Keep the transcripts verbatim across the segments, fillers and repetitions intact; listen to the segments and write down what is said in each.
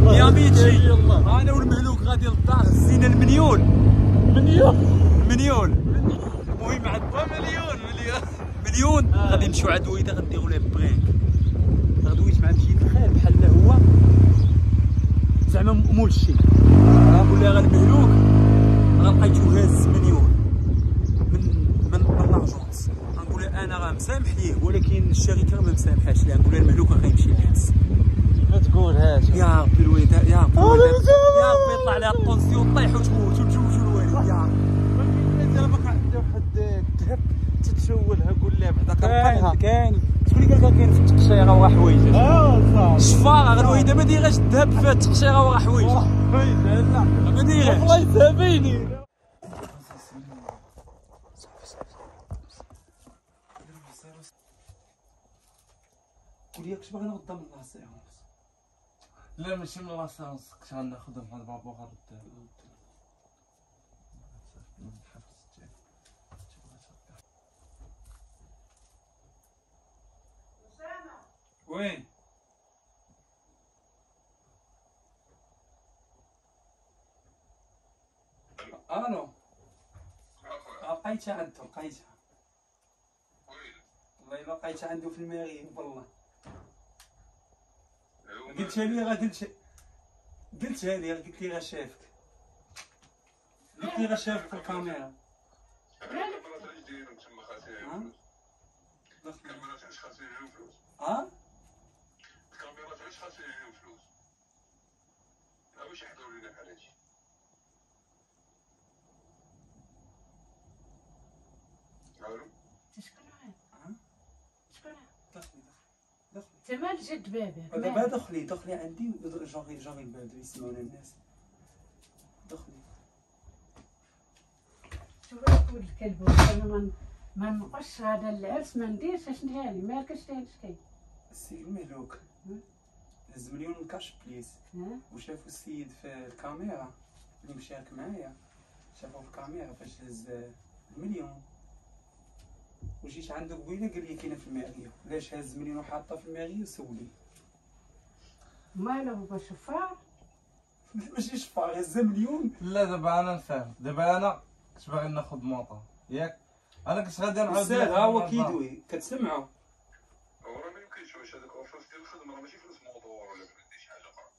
يا ميتشي انا والمهلوك غادي للدار هزينا المليون مليون مليون المهم عاد مليون مليون مليون غادي نمشيو عند ويده غنديروا ليه بريك. غدويت مع مشيت الخير بحال هو زعما مول الشي ولا غير المهلوك غلقيتو هاز مليون من من من لاجونس. غنقول انا راه مسامح ليه ولكن الشركه ما مسامحاش ليه. غنقول المهلوك راه غيمشي للحبس. ما تقولهاش يا ربي الويده يا ربي الويده يا ربي يطلع عليها الطونسيون طيح وتموت وتزوجوا الوالد يا ربي. دابا عنده واحد الذهب تتسولها قول لها بعدا كاين كاين شكون اللي قال لك كاين في التقشيره وراه حوايج؟ اه صافي الشفاره غير الويده ما دايراش الذهب في التقشيره وراه حوايج لا ما دايراش الله يسامحني. قول لي واش باغي نغدا من لاسيونس؟ لا ماشي من لاسيونس كنت غناخذهم مع بابا غير وين؟ الو لقيتها عنده لقيتها والله الا لقيتها عنده في المغرب والله. قلتها لي غا قلت قلتها لي قلت لي غا شافك قلت لي غا شافك في الكاميرا. الكاميرات علاش خاصين لهم فلوس؟ ها؟ الكاميرات علاش خاصين لهم فلوس؟ ها واش يحضروا لينا بحال هادشي؟ الو؟ شكون معاك؟ شكون معاك؟ دخلي دخلي انت مال جد بابا دابا دخلي دخلي عندي جوغي جوغي البلد يسمعونا الناس. دخلي شوف ولد الكلب انا ما ما نبقاش هذا العرس ما نديرش اش ندير مالك اش داير اش كاين؟ السيد المهلوك هز مليون كاش بليس وشافوا السيد في الكاميرا اللي مشارك معايا شافوا في الكاميرا فاش هز المليون وجيت عنده قبيله قال لي كاينه في الماريو. علاش هز مليون وحاطه في الماريو سولي مالو هو شفار؟ ماشي شفار هز مليون. لا دابا انا نفهم دابا انا كنت باغي ناخذ موطا ياك انا كنت غادي نعاود استاذ ها هو كيدوي كتسمعوا هو راه ما يمكنش واش هذاك الفلوس ديال الخدمه راه ماشي فلوس موطور ولا فلوس ديال شي حاجه اخرى.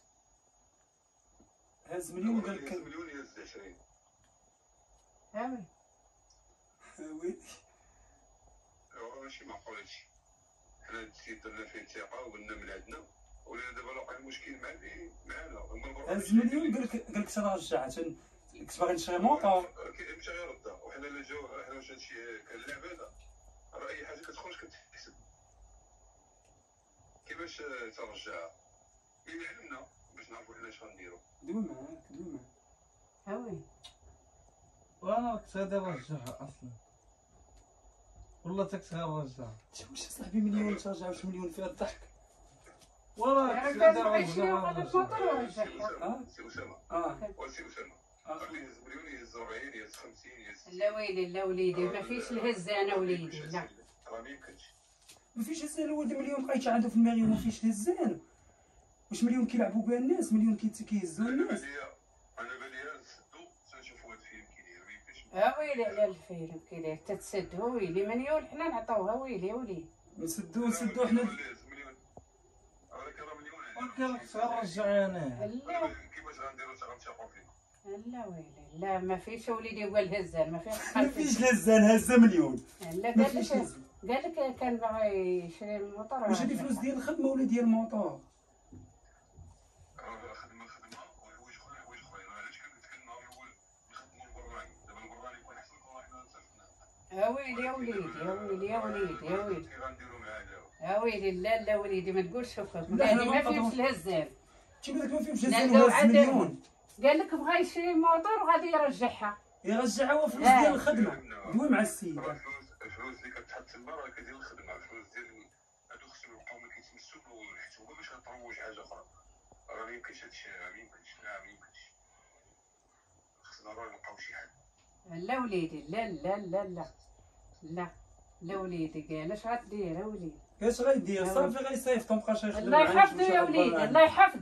هز مليون قال لك مليون يهز عشرين. هاوي وي راه ماشي معقول هادشي. حنا هاد السيد درنا فيه ثقه وقلنا من عندنا ولينا دابا واقع المشكل مع معنا. هز مليون قال لك قال لك تنرجع كنت باغي نشري موطور مشى غير ردا وحنا لا جاو حنا واش هادشي كان اللعب هذا راه اي حاجه كتخرج كتحسب كيفاش ترجعها اللي علمنا باش نعرفوا حنا اش غنديرو. دوي معاك دوي معاك هاوي وانا كنت غادي نرجعها اصلا والله تا كنت غادي نرجعها. واش صاحبي مليون ترجع واش مليون فيها الضحك والله كنت غادي هذا نرجعها. الموطور ورجعها. سي اسامه اه وسي اسامه غادي يهز مليون يهز أربعين يهز خمسين يهز. لا ويلي لا وليدي ما فيش الهزه انا وليدي لا راه ما يمكنش. ما فيش هزان ولدي مليون لقيتها عنده في الماريو ما فيش هزان. واش مليون كيلعبوا بها الناس مليون كيهزوا الناس. انا بالي نسدو تنشوفوا هاد الفيلم كيدير ما يمكنش. ها ويلي على الفيلم كيداير تتسد هو ويلي مليون حنا نعطيوها ويلي وليدي نسدو نسدو حنا مليون هذاك راه مليون ولكن كنت غنرجع انا. لا كيفاش غنديرو حتى غنتشاقوا فيكم. لا ويلي لا ما فيش وليدي هو الهزان ما فيش ما فيش هزان هزه مليون. لا ما قال فيش لك هزان. قال لك كان باغي يشري الموطور. واش هادي فلوس ديال الخدمه ولا ديال الموطور؟ راه خدمه خدمه وحوايج اخرين حوايج اخرين علاش كنتكلموا هو نخدموا البراني دابا البراني يكون احسن لكم حنا نصرفنا. يا ويلي يا وليدي يا ويلي يا وليدي يا ويلي كي غنديروا معاه دابا. يا ويلي لا لا وليدي ما تقولش شوف لا، حنا هادي ما ما فيهش نقدروش. الهزان. تيقول لك ما فيهمش لا، هزان لو وهز عاد- مليون قال لك بغا يشري الموطور وغادي يرجعها. يرجعها هو فلوس لا. ديال الخدمه. دوي مع السيد راه الفلوس الفلوس اللي كتحط تما راه كدير الخدمه الفلوس ديال هادو خصهم يبقاو ما كيتمسوا حيت هما باش غنطروج حاجه اخرى. راه ما يمكنش هادشي ما يمكنش لا ما يمكنش. خصنا راه نلقاو شي حل. لا وليدي لا لا لا لا لا لا وليدي قال اش غدير يا وليدي؟ اش غيدير صافي غيصيفطو مابقاش يخدم الله معانا، يحفظه مشى يا غير وليدي براني. الله يحفظه.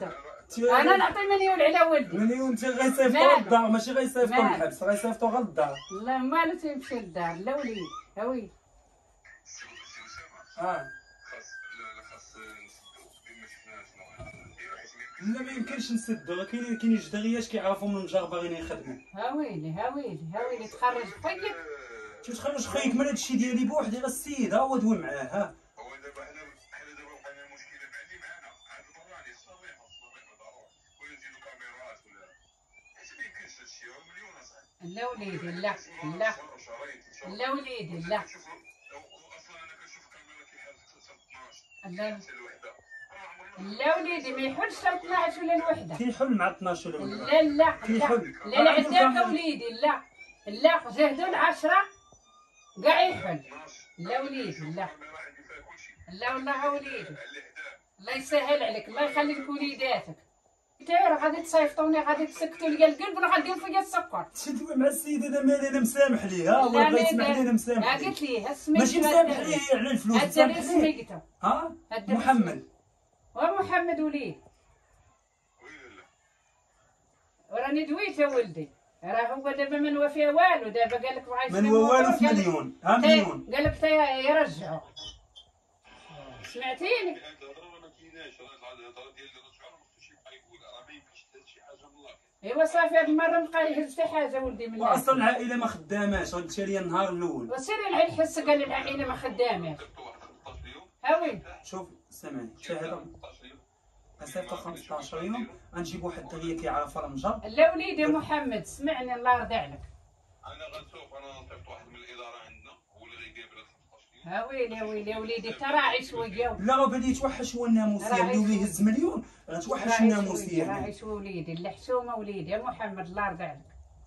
انا نعطي مليون على ولدي. مليون انت غيصيفطو مالو. للدار ماشي غيصيفطو مالو. للحبس غيصيفطو غير للدار. والله مالو تيمشي للدار لا وليد ها ويلي. سي سي اسامه اه خاص لا لا خاص نسدو بما شفنا شنو غنديرو حيت ما يمكنش لا ما يمكنش نسدو كاين كاين جوج دغياش كيعرفوا من المجر باغيين يخدموا. ها ويلي ها ويلي ها ويلي تخرج خويك. تتخرج خويك من هادشي ديالي بوحدي غير السيد ها هو دوي معاه ها. هو دابا حنا حنا دابا وقعنا المشكله مع اللي معانا عاد البراني الصريحه الصريحه ضروري ولا نزيدو كاميرات ولا حيت ما يمكنش هادشي هو مليون اصاحبي. لا وليدي لا لا لا وليدي لا اصلا انا كنشوف كاميرا كيحال حتى اثناش لا حتى الوحده لا وليدي ما يحلش لا اثناش ولا الوحده. كيحل مع اثناش ولا ولا لا لا كيحل. لا لا عندك وليدي لا لا جهدوا العشرة كاع يحل. لا وليدي لا لا والله وليدي الله يسهل عليك الله يخلي لك وليداتك. تير غادي تصيفطوني غادي تسكتوا لي القلب ولا غادير فيا السكر. تدوي مع السيد هذا مالي انا مسامح ليه ها هو لا، بغا ما يسمح لي انا ها مسامح ليه. قلت لي اسمي ماشي مسامح ليه على الفلوس الدري مسامح ليه. سميتو ها الدري محمد ومحمد وليد وراني دويت يا ولدي. راه هو دابا ما نوافيه والو دابا قال لك بغا من هو والو في مليون ها مليون. قال لك تا يرجعوا. سمعتيني؟ هاد الهضره ما كايناش راه الهضره ديال الرجعه ما خصوش يبقى يقول راه ما يمكنش دير شي حاجه من الله. ايوا صافي هاد المره نبقى يهز حتى حاجه ولدي من الله. واصلا العائله ما خداماش غدشي ليا النهار الاول. وسيري العين حس قال العائله ما خداماش. ها وين؟ شوف سامعني حتى هذا مسافه خمسطاش يوم غنجيب واحد الدغيا كيعرف المجر. لا وليدي محمد سمعني الله يرضي عليك. انا غنشوف انا نصيفط واحد من الاداره عندنا هو اللي غيقابل هاد خمسطاش يوم. ها ويلي يا ويلي يا وليدي تراعي شويه. لا راه بدا يتوحش هو الناموس ديالو راعي اللي شوية. يهز مليون غتوحش راعي الناموس شويه ديالو. راعي شويه وليدي الحشومه وليدي يا محمد الله يرضي عليك.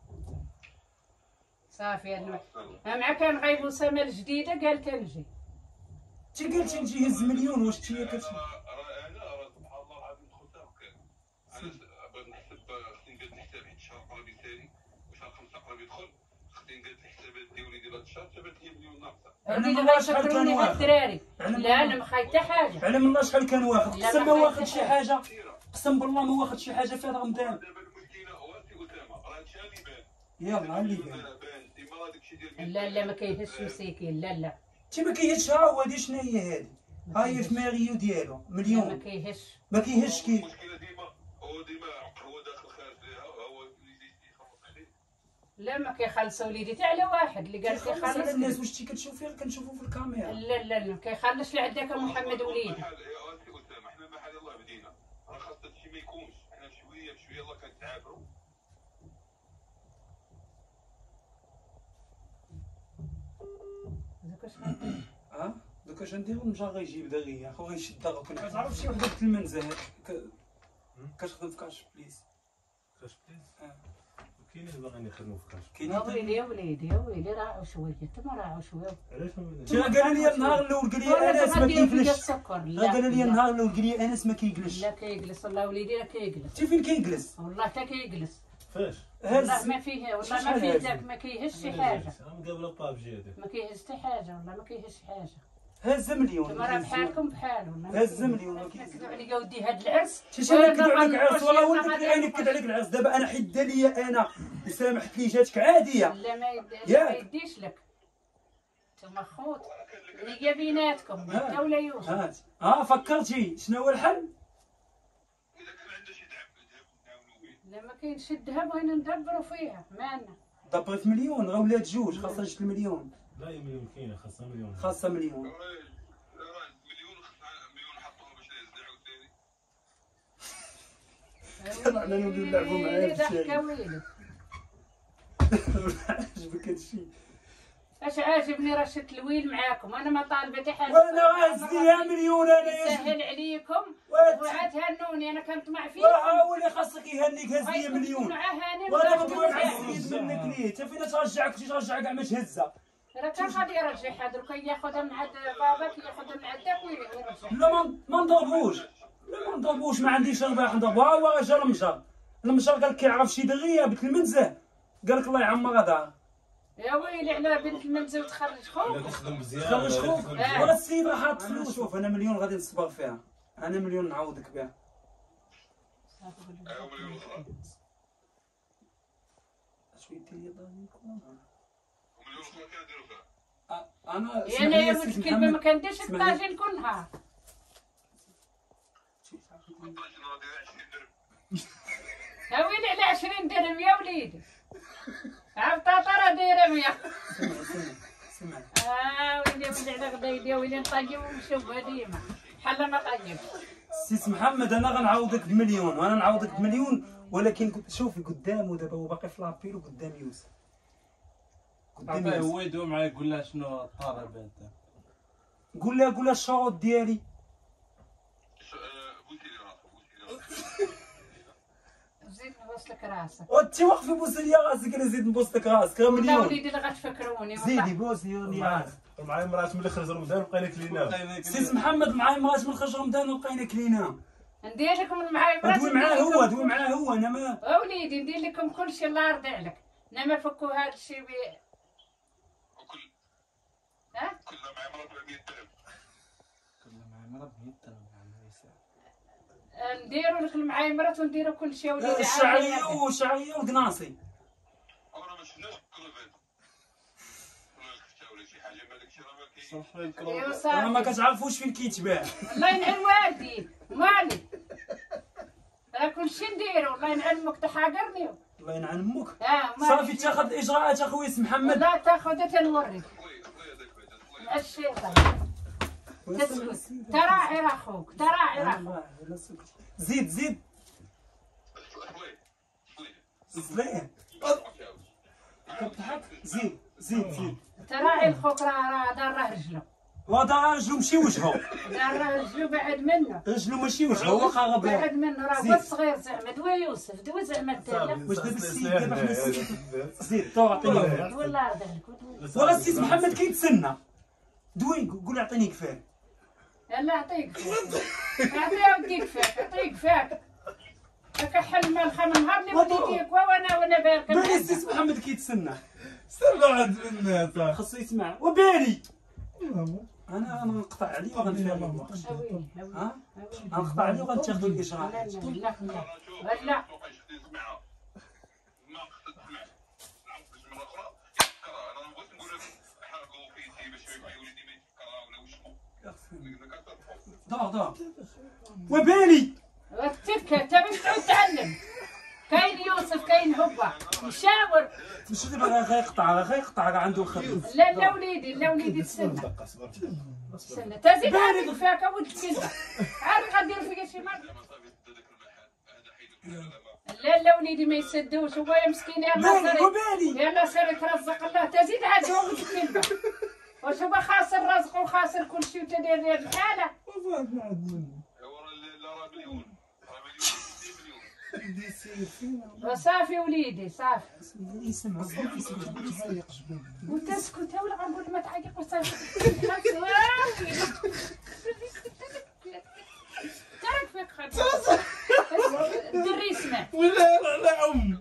صافي الم... مع كان غايب اسامه الجديده قال كنجي. تي قلتي نجي يهز مليون واش انت كتش. راه انا راه سبحان الله العظيم دخلت هكا انا بغيت نحسب خصني ندير الحساب حيت الشهر قرب يسالي وشهر خمسه قرب يدخل خصني ندير الحسابات ديالي ديال هاد الشهر ثبت لي مليون ناقصه. أنا اللي ما عرفتش شحال غيشكروني كان هاد واخد. الدراري. أنا لا ما- انا ما خايف حتى حاجه. على من الله شحال كان واخد لا، قسم ما ما واخد خايف شي حاجة. حاجه قسم بالله ما واخد شي حاجه في هذا رمضان. دابا المشكله هو سي اسامه راه هادشي اللي بان. يلا اللي بان. بان ديما راه داكشي ديال لا لا ما كيهزش مسكين لا لا تي ما كيهزش ها هو هادي شنو هي هادي ها هي في ماريو ديالو لا ما مليون كيهزش. ما كيهزش كي. المشكله ديما هو ديما هو داخل خارج ليها هو اللي يخلص عليه. لا ما كيخلص وليدي حتى على واحد اللي قال كيخلص على الناس كيخلص. واش تي كتشوفي غير كنشوفو في الكاميرا. لا لا لا كيخلص اللي عندك محمد وليدي. بحال يا سي اسامه حنا بحال يلاه بدينا راه خاص هادشي ما يكونش حنا شويه بشويه يلاه كنتعافروا. هذاك اش غندير؟ ها دوك اش نديرو المجا غيجيب دغيا خو غيشد دغيا كنعرف شي وحده في المنزل كتخدم في كاش بليس. كاش بليس آه. كاينين اللي باغيين يخدموا في كاش يا كاينين وليدي يا وليدي يا وليدي راعوا شويه انتما راعوا شويه. علاش ما تي قال لي النهار الاول قال لي انس ما كيجلسش. السكر راه لا قال لي لا. النهار الاول قال لي انس ما كيجلسش. لا كيجلس والله وليدي لا كيجلس تي فين كيجلس والله حتى كيجلس فاش والله هز ما فيه والله شحال ما فيه هز؟ ذاك ما كيهز شي حاجه انا مقابله بابجي هذاك ما كيهز حتى حاجه والله ما كيهز شي حاجه. هز مليون انتما راه بحالكم بحال والله هز مليون ما كيهز. كذب عليا ودي هاد العرس تي شي نكد عليك العرس والله ولد عينك كد عليك العرس دابا انا حده ليا انا وسامحت لي جاتك عاديه. لا ما يديش ياك. ما يديش لك انتما خوت هي بيناتكم انت ولا يوسف. هات ها فكرتي شنو هو الحل؟ اذا كان عنده شي ذهب ذهب نعاونو به. لا ما كاينش الذهب بغينا ندبروا فيها مالنا. دبرت مليون راه ولات جوج خاصها جوج المليون لا هي مليون كاينه خاصها مليون خاصها مليون. راه مليون خصنا مليون نحطوها باش يزدعوا ثاني. انا نوليو نلعبوا معاه في ضحكه الشارع. ويلي عجبك هادشي. اش عاجبني راه شت الويل معاكم انا ما طالبه حتى حاجه. وانا غاز ليا مليون انا يا يسهل عليكم وات. وعاد هنوني انا كنطمع فيكم. وهاولي خاصك يهنيك هز ليا مليون. هاني وانا غدوي مع السيد منك ليه حتى فين ترجعك شي ترجع كاع ما تهزها. راه كان غادي يرجعها درك ياخذها من عند باباك ياخذها من عندك ويرجعها. لا ما ما نضربوش لا ما نضربوش ما عنديش رباح نضربوها. هو راه جا المجر المجر قال لك كيعرف شي دغيا بنت المنزه قال لك الله يعمرها دار. يا ويلي على بنت المنزل وتخرج خوك. الا تخدم مزيان خرج خوك آه. ولا السيد راه حاط فلوس. شوف انا مليون غادي نصبر فيها انا مليون نعوضك بها. ها مليون اخرى شويه ديال يضاني يكون ومليون اخرى كنديرو فيها انا يا انا يا ولد الكلبه ما كنديرش الطاجين كل نهار. الطاجين راه داير عشرين درهم ها ويلي على عشرين درهم يا وليدي. عبطاطا راه دايره مية. سمع اه ويلي ولي على غدايدي يا ويلي نطيب ونشوفها ديما بحال ما طيبش. سيس محمد انا غنعوضك بمليون وانا نعوضك بمليون، ولكن قد- شوفي قدامه دابا هو باقي في لابيل وقدام يوسف. قدام عطيه يوسف هو يدوي معايا يقول لها شنو الطلب انت. قول لها قول لها الشروط ديالي. بوسي لي راسك بوسي لي راسك زيد نبوس لك راسك. وانت واقفي بوسي ليا راسك انا زيد نبوس لك راسك غير ولا مليون. وليدي اللي غتفكروني زيدي والله. بوسي راني عارف. معايا مرات ملي خرج رمضان بقينا كلينا. سيس محمد معايا مرات من خرج رمضان وبقينا كلينا. ندير لكم معايا مرات دوي معاه هو دوي معاه هو انا ما اه وليدي ندير لكم كلشي الله يرضي عليك. انا ما فكوا هذا الشيء ب... وكل ها كلها معايا مرات مية درهم كلنا معايا مرات مية درهم. نديروا لك المعايمرات ونديروا كل شيء وليدي. الشعريه والشعريه والقناصي. انا ما شفناش كلوفات ولا الكفته ولا شي حاجه ما داكشي راه ما كاينش. صح لي الكروب. ايوا انا ما صافي. كتعرفوش فين كيتباع. الله ينعم والدي مالي. راه كلشي نديرو الله ينعمك تحاقرني. الله ينعم امك. اه مالي. صافي تاخذ الاجراءات اخويا سي محمد. لا تاخذ تنوريك خويا خويا داك بعدا خويا مع الشيطان. تسكت تراعي راه خوك تراعي راه خوك. زيد زيد خويا خويا زليه كتضحك. زيد زيد زيد تراعي الخوك راه راه دار راه رجلو. وهذا رجلو ماشي وجهه. دار راه رجلو بعد منه. رجلو ماشي وجهه هو خرب. بعد منه راه زيد. هو الصغير زعما دوا يوسف دوا زعما التالا. واش دابا السيد دابا حنا السيد زيد تو عطيني كفايه. والله يرضي عليك ودوي. ولا السيد محمد كيتسنى. دوي قول عطيني كفايه. يلا عطيك فاك عطيه وديك فاك عطيك فاك هكا حل ما الخم نهار اللي وليديك وانا وانا باركه. بالي السيد محمد كيتسنى. استنى عند الناس. خاصو يسمع وبالي. انا انا نقطع عليه وغنفهم الوقت. هاوي ها هاوي غنقطع عليه وغنتاخذوا لا الاجراءات. لا لا لا لا. توقعش خدي تسمعها ما خصك تسمع نعاود باش مره اخرى يفكرها. انا ما بغيتش نقول لك حرقوا في يدي باش ما يبقى وليدي ما يتفكرها ولا وشنو اذا كتفهم. دار دار وبالي. تبكى تبي تعود تعلم. كاين يوسف كاين هبه مشاور. ماشي دابا غير غيقطع راه غيقطع راه عنده الخبز. لا لا وليدي لا وليدي تسنى تسنى تزيد عندك فاكهه ولد الكلبه. عارف غدير فيا شي مره. ما صافي داك المحل هذا حيدو فيه هذا ما لا لا وليدي ما يسدوش هو يا مسكين يلا بالي سيري وبالي. يلا سيري ترزق الله تزيد عاد هو ولد الكلبه. واش هو خاسر رزقه وخاسر كل شيء وتدير ليه الحاله. هو راه لا راه مليون راه مليون مليون. وصافي وليدي صافي. يسمع يسمع. وتسكت ولا غنقول ما تعيق وصافي. ترك فيك خدمة. الدري يسمع. ولا لا لا ام.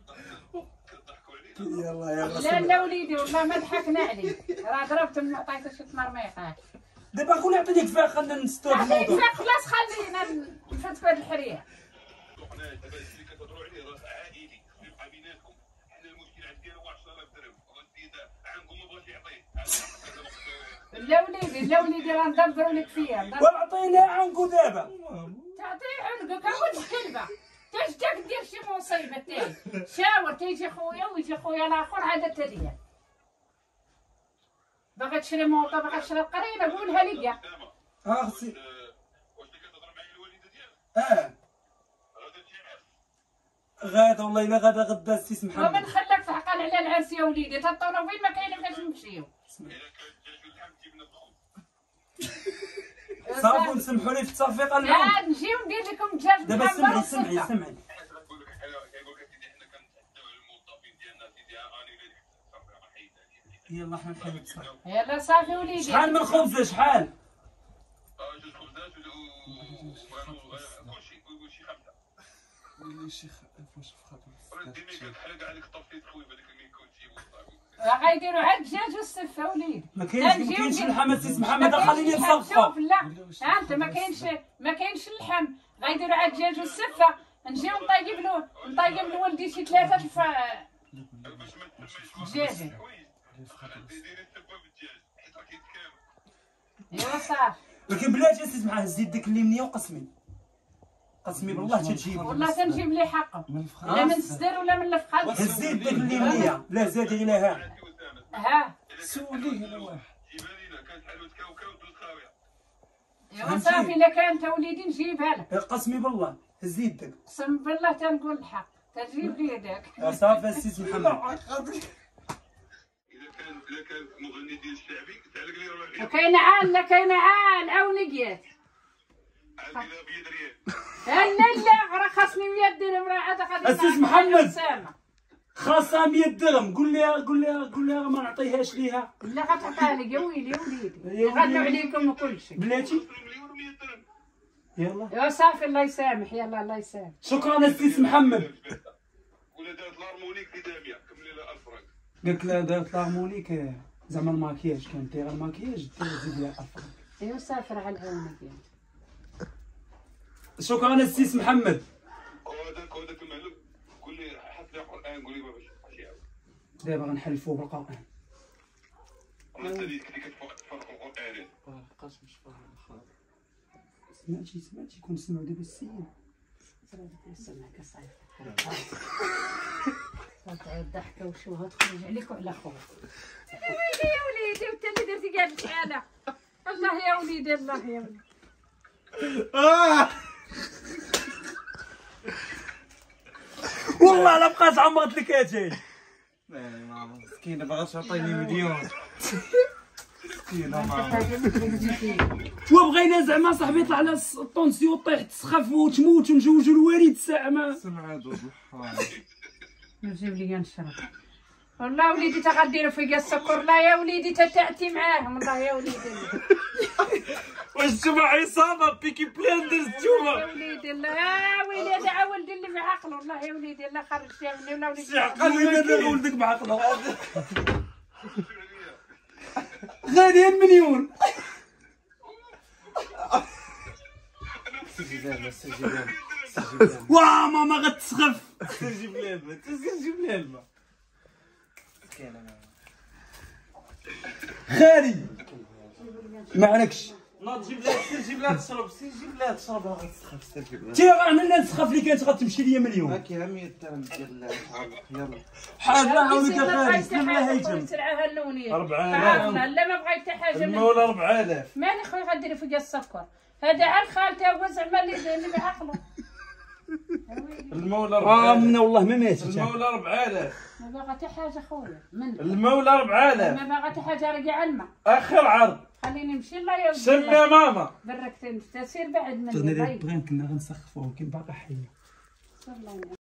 يلا يلا لا لا وليدي والله ما ضحكنا عليك راه ضربت ما عطيتش تمرميقات. دابا قول عطيني كفايه خلينا نستوعب عطيك الموضوع. فيك خلاص خلينا نفتحوا هاد الحريه. حنا دابا الشيء اللي كتهضروا عليه راه عائلي يبقى بيناتكم. حنا المشكل عندنا هو عشرة آلاف درهم هو السيد عنكم ما بغاش يعطيه. لا وليدي لا وليدي راه ندبروا لك فيها ندبر- وعطيني عنكو دابا. تعطيه عنقك اول كلبه تجدك دير شي مصيبه تاني. شاور تيجي خويا ويجي خويا الاخر عاد تليا. باغا تشري موطه باغا تشري قرينه قولها ليا. اه خصي واش اللي كتهضر معايا الوالده ديالك اه غادا تجي غادا والله الا غادا غدا السيس ومن محمد. خلاك تعقل على العرس يا وليدي تطولوا فين ما كاين فاش نمشيو. الا كان الدجاج واللحم تجيبنا بالخبز. صافي ونسمحوا لي في الترفيق اليوم. عاد نجيو ندير لكم دجاج دابا محمر سمعي وسكر. سمعي سمعي. كنقول لك كيقول لك سيدي حنا كنتحداو على الموظفين ديالنا سيدي اني اللي صافي راه حيدها لي. يلا حنا نحيد صافي. يلا صافي وليدي. شحال من خبزه شحال؟ اه جوج خبزات وكلشي كلشي خمسه. ويلي شي فاش راه ديما قال بحال كاع هذيك الطفيت خويا بهذاك الميكو تجيبو صافي. راه غيديروا عاد الدجاج والسفه وليدي. ما كاينش ما كاينش اللحم السيس محمد خليني شوف نصفى. لا ها انت ما كاينش ما كاينش اللحم غيديروا عاد الدجاج والسفه نجيو نطيب له نطيب لولدي شي ثلاثه الف دجاجه. ايوا صافي. ولكن بلاتي اسيت معاه زيد ديك اليمنيه وقسمي قسمي بالله تجيب والله تنجيب لي حقه لا من الصدر ولا من الفخاد. زيد ديك اليمنيه لا زادي غير ها ها سوليه انا واحد. ايوا صافي الا كانت وليدي نجيبها لك. قسمي بالله هزي يدك قسم بالله تنقول الحق تجيب لي يدك. صافي السيس محمد. اذا كان اذا كان مغني ديال الشعبي تعلق لي روح عليا. وكاين عال لا كاين عال عونقيات. عندي لا بيد ريال. لا لا راه خاصني مية درهم راه عاد غادي. السيس محمد خاصها مية درهم. قول لها قول لها قول لها ما نعطيهاش ليها. لا غتعطيها لي يا ويلي يا وليدي غنوا عليكم وكل شيء. بلاتي مليون و100 درهم. يلا ايوا صافي الله يسامح يلا الله يسامح. شكرا السيس محمد. ولا دارت لارمونيك في داميه كملي لها ألف فرنك. قالت لها دارت لارمونيك زعما الماكياج كان داير الماكياج تزيد لها ألف. ايوا صافي راه على العونقيات. شكرا السيس محمد. وهذاك وهذاك المعلم قول لي حط لي قران قول لي باش شي عاود. دابا غنحلفوا بالقران. راه انت اللي كتفرق القران. ما بقاش مش فاهم خالص. سمعتي سمعتي كون سمعوا دابا السيد. سمعك صايفه تعود ضحكه وشوها تخرج عليك وعلى خوك. ويلي يا وليدي وانت اللي درتي كاع الحاله. الله يا وليدي الله يا وليدي. والله لا بقات عمرت لك اتاي. مسكينه باغا تعطيني مليون. مسكينه ما وبغينا زعما صاحبي يطلع على الطونسيون طيح تسخف وتموت ونجوجو الوالد الساعه ما سمع هادو الحرام. نجيب لي نشرب. والله وليدي تا غديروا فيا السكر لا يا وليدي تا تاتي معاهم والله يا وليدي. واش نتوما عصابه بيكي بلاندرز يا نتوما. وليدي لا ويلي هذا عا ولدي اللي في عقله والله يا وليدي لا خرجتيها مني ولا وليدي. قال لي انا ولدك بعقله غادي المليون. سجل دابا سجل دابا سجل دابا. واه ماما غتسخف. جيب لي الماء جيب لي الماء. مسكينه خالي ما عليكش. ناض جيب لها سير جيب لها تشرب سير جيب لها تشرب باغا تسخف سير جيب لها. تي راه انا لا نسخف اللي كانت غتمشي ليا مليون. هاكي مية درهم ديال يلا. حاجه عاونك يا خالي سلم لها هيثم. سرعها اللونيه أربعة عارفه لا ما بغيت حتى حاجه منك. المولى أربعة آلاف. مالي خويا غديري فيا السكر هذا عاد خالته هو زعما اللي اللي بعقله. المولى اه أربعة منا آلاف. والله ما ماتت. المولى أربعة آلاف. ما باغا حتى حاجه خويا من المولى أربعة آلاف. ما باغا حتى حاجه رجع الماء. آخر عرض. خليني نمشي الله يا ولدي. سمي ماما. بركتين تسير بعد مني. تهضري طيب بغينا كنا غنسخفوه كي باقا حيه. والله